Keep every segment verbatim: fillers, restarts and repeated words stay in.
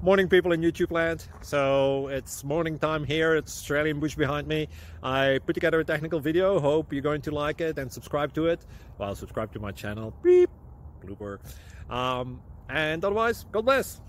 Morning, people in YouTube land. So it's morning time here. It's Australian bush behind me. I put together a technical video. Hope you're going to like it and subscribe to it. Well, subscribe to my channel. Beep. Blooper. Um, and otherwise, God bless.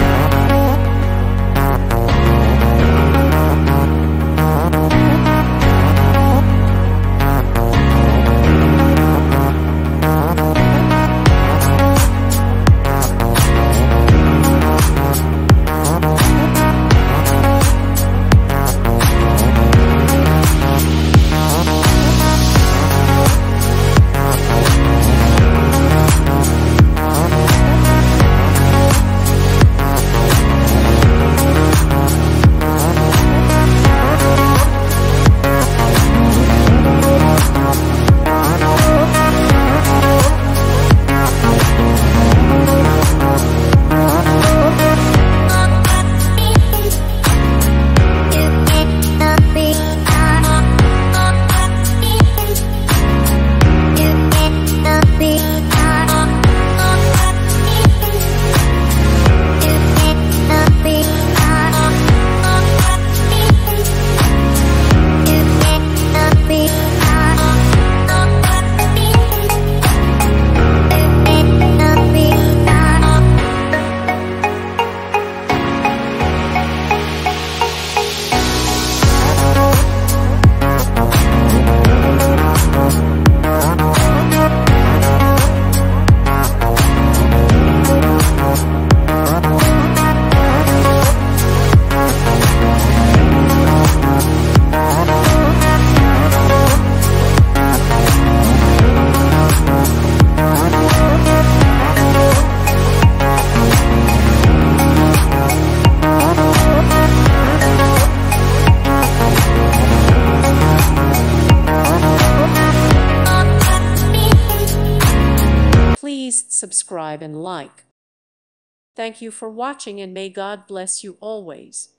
Please subscribe and like. Thank you for watching and may God bless you always.